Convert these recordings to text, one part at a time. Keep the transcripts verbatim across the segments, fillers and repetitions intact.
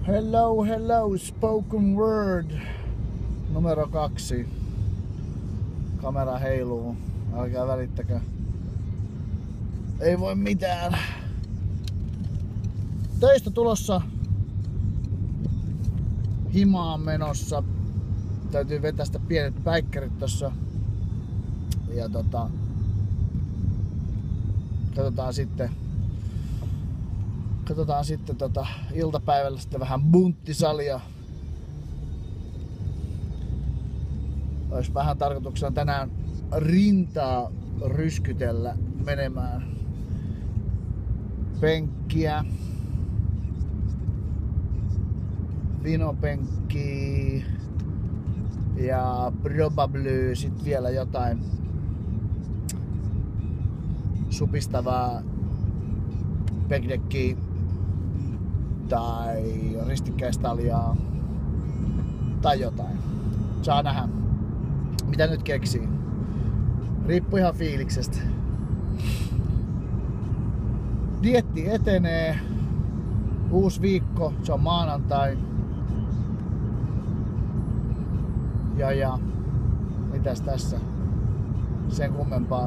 Hello, hello, spoken word. Numero kaksi. Kamera heiluu. Älkää välittäkö. Ei voi mitään. Töistä tulossa. Himaan menossa. Täytyy vetästä pienet päikkärit tossa. Ja tota... Katsotaan sitten. Katsotaan sitten tota iltapäivällä sitten vähän bunttisalia. Ois vähän tarkoituksena tänään rintaa ryskytellä menemään. Penkkiä. Vinopenkkiä. Ja probably sit vielä jotain supistavaa backdeckia tai ristikkäistaljaa tai jotain. Saa nähdä, mitä nyt keksii. Riippuu ihan fiiliksestä. Dietti etenee. Uusi viikko, se on maanantai. Ja ja, mitäs tässä? Sen kummempaa.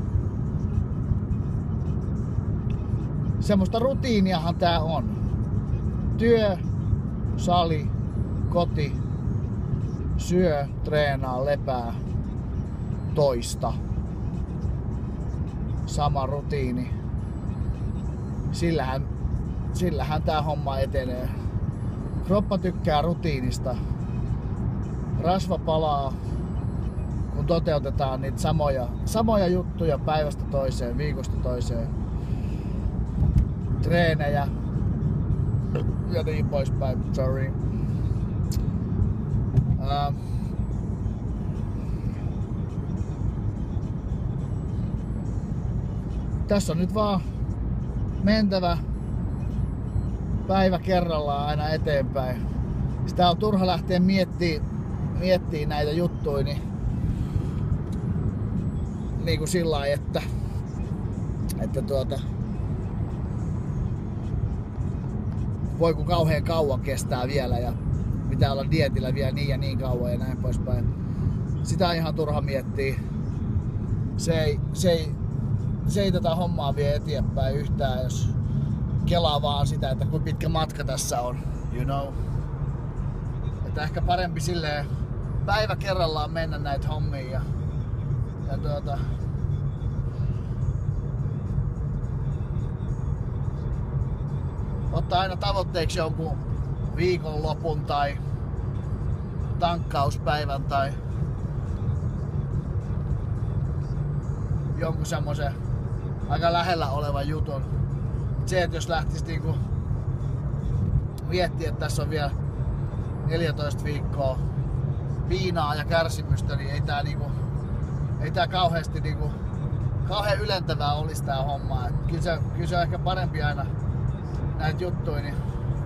Semmoista rutiiniahan tää on. Työ, sali, koti, syö, treenaa, lepää, toista. Sama rutiini. Sillähän, sillähän tää homma etenee. Kroppa tykkää rutiinista. Rasva palaa, kun toteutetaan niitä samoja, samoja juttuja päivästä toiseen, viikosta toiseen. Treenejä ja niin poispäin. Sorry. Uh, tässä on nyt vaan mentävä päivä kerrallaan aina eteenpäin. Sitä on turha lähteä miettimään miettii näitä juttuja niin, niin kuin sillä lailla, että, että tuota, voi kun kauhean kauan kestää vielä ja pitää olla dietillä vielä niin ja niin kauan ja näin poispäin. Sitä on ihan turha miettiä. Se ei, se ei, se ei tätä hommaa vie eteenpäin yhtään, jos kelaa vaan sitä, että kuinka pitkä matka tässä on, you know. Että ehkä parempi silleen päivä kerrallaan mennä näitä hommia ja, ja tuota, ottaa aina tavoitteeksi jonkun viikonlopun tai tankkauspäivän tai jonkun semmoisen aika lähellä olevan jutun. Se, että jos lähtisi niinku miettiä, että tässä on vielä neljätoista viikkoa viinaa ja kärsimystä, niin ei tää niinku, ei tää kauheasti niinku, kauhean ylentävää olisi tää homma. Et kyllä, se, kyllä se on ehkä parempi aina näitä juttuja, niin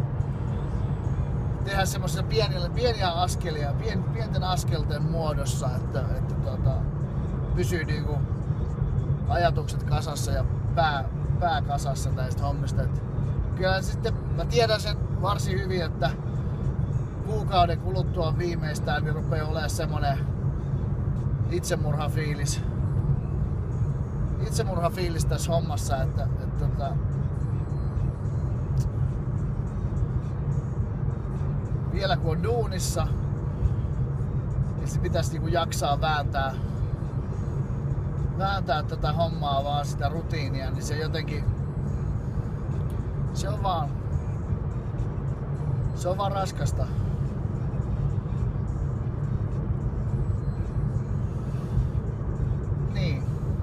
tehdä semmoisia pieniä, pieniä askelia, pien, pienten askelten muodossa, että, että tota, pysyy niinku ajatukset kasassa ja pää, pää kasassa näistä hommista. Et kyllä sitten mä tiedän sen varsin hyvin, että kuukauden kuluttua viimeistään niin rupeaa olemaan semmonen itsemurhafiilis. Itsemurhafiilis tässä hommassa, että, että, että vielä kun on duunissa, niin se pitäisi niinku jaksaa vääntää, vääntää tätä hommaa vaan sitä rutiinia, niin se jotenkin, se on vaan, se on vaan raskasta. Niin.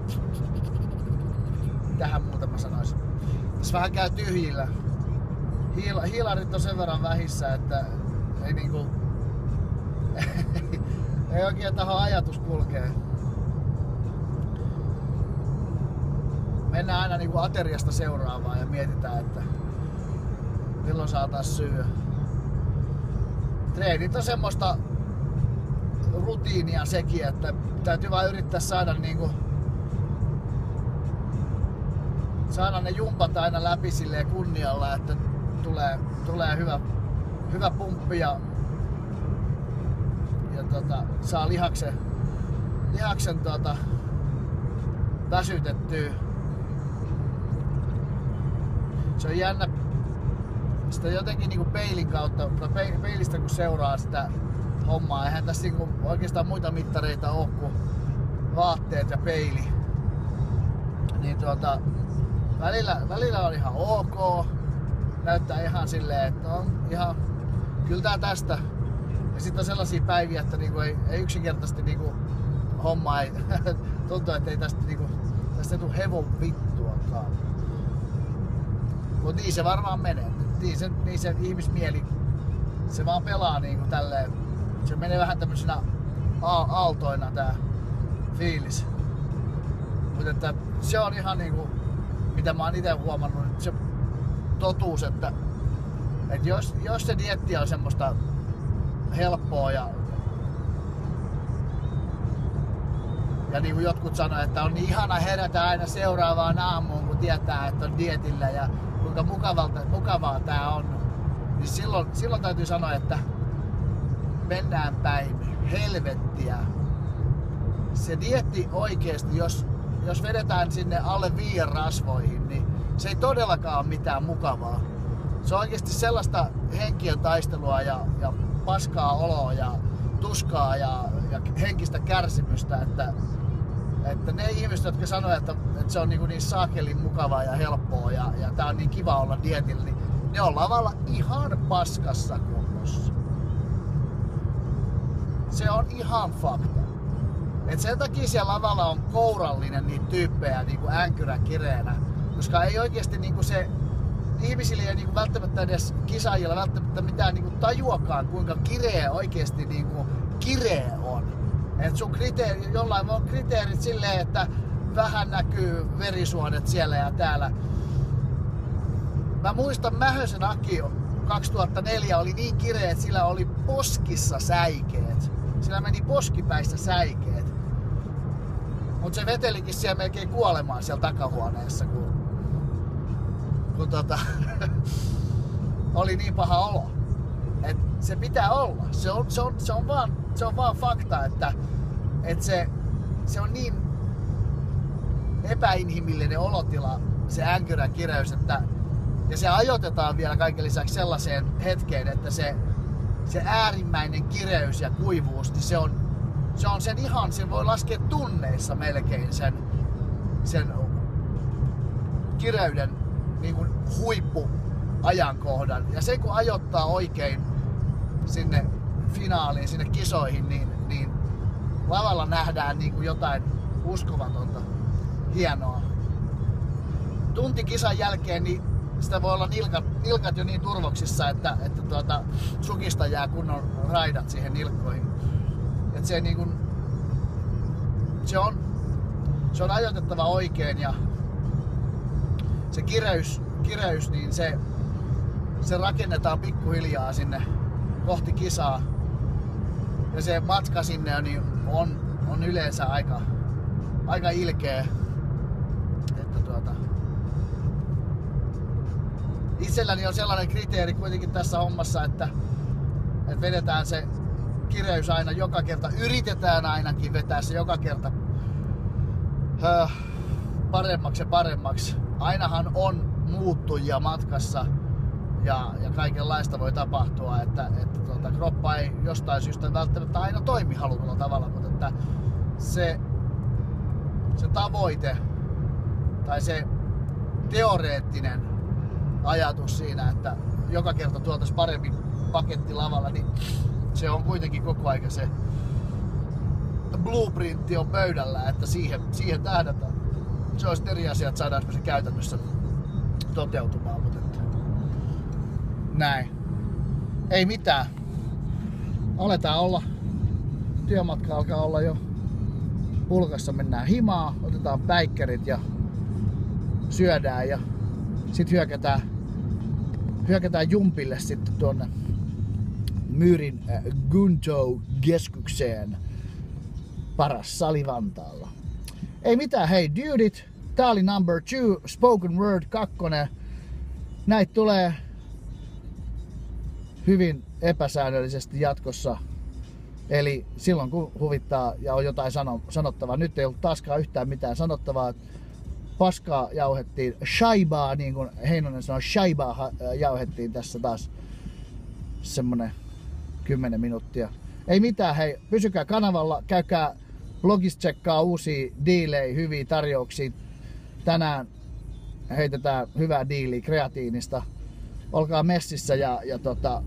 Tähän muuta mä sanoisin. Tässä vähän käy tyhjillä. Hiila, hiilarit on sen verran vähissä, että ei niinku ei oikein taho ajatus kulkee. Mennään aina niinku ateriasta seuraavaan ja mietitään, että milloin saatais syödä. Treenit on semmoista rutiinia sekin, että täytyy vaan yrittää saada niinku saada ne jumpat aina läpi silleen kunnialla, että tulee, tulee hyvä, hyvä pumppi ja, ja tota, saa lihaksen, lihaksen tota, väsytettyä. Se on jännä sitä jotenkin niinku peilin kautta, tai peilistä kun seuraa sitä hommaa. Eihän tässä niinku oikeastaan muita mittareita ole kuin vaatteet ja peili. Niin tuota, välillä, välillä on ihan ok. Näyttää ihan silleen, että on ihan, kyllä tää tästä. Ja sitten on sellaisia päiviä, että niinku ei, ei yksinkertaisesti niinku homma ei, tuntuu, että ei tästä niinku, tästä ei tule hevon vittuakaan. Mut niin se varmaan menee. Niin se, niin se ihmismieli, se vaan pelaa niinku tälleen. Se menee vähän tämmöisenä aaltoina tää fiilis. Mutta että se on ihan niinku, mitä mä oon ite huomannut, että se totuus, että, että jos, jos se dieetti on semmoista helppoa ja ja niin kuin jotkut sanoo, että on niin ihana herätä aina seuraavaan aamuun, kun tietää, että on dietillä ja kuinka mukavalta, mukavaa tää on, niin silloin, silloin täytyy sanoa, että mennään päin helvettiä. Se dieetti oikeesti, jos, jos vedetään sinne alle viiden rasvoihin, niin se ei todellakaan ole mitään mukavaa. Se on oikeesti sellaista henkien taistelua ja, ja paskaa oloa ja tuskaa ja, ja henkistä kärsimystä, että, että ne ihmiset, jotka sanoo, että, että se on niin, niin saakelin mukavaa ja helppoa ja, ja tää on niin kiva olla dietillä, niin ne on lavalla ihan paskassa kunnossa. Se on ihan fakta. Et sen takia siellä lavalla on kourallinen niitä tyyppejä niinku änkyrä kireenä, koska ei oikeesti niinku se ihmisillä ei niinku välttämättä edes kisaajilla välttämättä mitään niinku tajuakaan, kuinka kireä oikeesti niinku kireä on. Et sun kriteeri, jollain on kriteerit silleen, että vähän näkyy verisuonet siellä ja täällä. Mä muistan Mähösen Aki kaksituhattaneljä oli niin kireä, että sillä oli poskissa säikeet. Sillä meni poskipäissä säikeet. Mut se vetelikin siellä melkein kuolemaan siellä takahuoneessa, kun, kun tota, oli niin paha olo. Et se pitää olla. Se on, se on, se on, vaan, se on vaan fakta, että, että se, se on niin epäinhimillinen olotila, se änkyrän kireys, että, ja se ajoitetaan vielä kaiken lisäksi sellaiseen hetkeen, että se, se äärimmäinen kireys ja kuivuus, niin se on, se on sen ihan, se voi laskea tunneissa melkein sen, sen kireyden niin kuin huippuajankohdan. Ja se kun ajoittaa oikein sinne finaaliin, sinne kisoihin, niin, niin lavalla nähdään niin kuin jotain uskomatonta, hienoa. Tunti kisan jälkeen, niin sitä voi olla nilkat, nilkat jo niin turvoksissa, että, että tuota, sukista jää kunnon raidat siihen nilkkoihin. Et se, niin kun, se, on, se on ajoitettava oikein ja se kireys, kireys niin se, se rakennetaan pikkuhiljaa sinne kohti kisaa. Ja se matka sinne niin on, on yleensä aika, aika ilkeä. Että tuota, itselläni on sellainen kriteeri kuitenkin tässä hommassa, että, että vedetään se kireys aina joka kerta, yritetään ainakin vetää se joka kerta öö, paremmaksi ja paremmaksi. Ainahan on muuttujia matkassa ja, ja kaikenlaista voi tapahtua, että, että tuota, kroppa ei jostain syystä välttämättä aina toimi halutulla tavalla, mutta että se, se tavoite tai se teoreettinen ajatus siinä, että joka kerta tuotaisiin paremmin paketti lavalla, niin se on kuitenkin koko ajan se blueprintti on pöydällä, että siihen, siihen tähdätään. Se olisi eri asia, että saadaanko se käytännössä toteutumaan, mutta että näin. Ei mitään. Aletaan olla, työmatka alkaa olla jo pulkassa, mennään himaa, otetaan päikkärit ja syödään ja sit hyökätään, hyökätään jumpille sitten tuonne Myyrin äh, Gunto-keskukseen. Paras sali Vantaalla. Ei mitään, hei dudit. Tää oli number two, spoken word kakkonen. Näitä tulee hyvin epäsäännöllisesti jatkossa. Eli silloin kun huvittaa ja on jotain sano, sanottavaa. Nyt ei ollut taaskaan yhtään mitään sanottavaa. Paskaa jauhettiin, shaibaa, niin kuin Heinonen sanoi, shaibaa jauhettiin tässä taas semmonen kymmenen minuuttia. Ei mitään, hei, pysykää kanavalla, käykää blogistsekkaa uusia diilejä, hyviä tarjouksia. Tänään heitetään hyvää diiliä kreatiinista. Olkaa messissä ja, ja tota,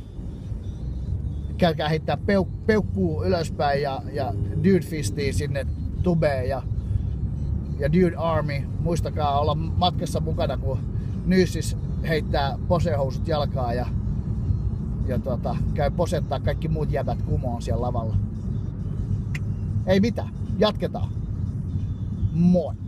käykää heittää peuk, peukkuu ylöspäin ja, ja dude fistiin sinne tubeen ja, ja dude army. Muistakaa olla matkassa mukana, kun Nyysis heittää posehousut jalkaa ja, ja tota, käy posettaa kaikki muut jäbät kumoon siellä lavalla. Ei mitään, jatketaan. Moi!